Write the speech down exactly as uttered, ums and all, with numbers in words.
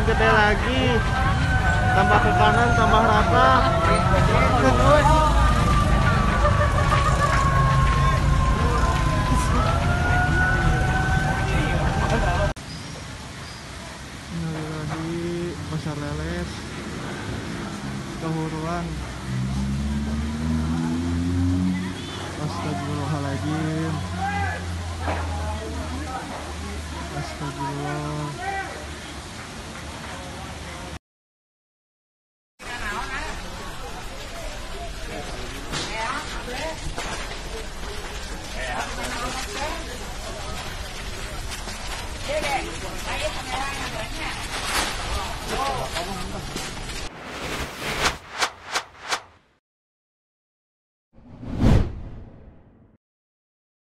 gede lagi. Tambah ke kanan, tambah rata. Innalillahi, pasar leles kehuruan. Astagfirullahaladzim. Astagfirullah.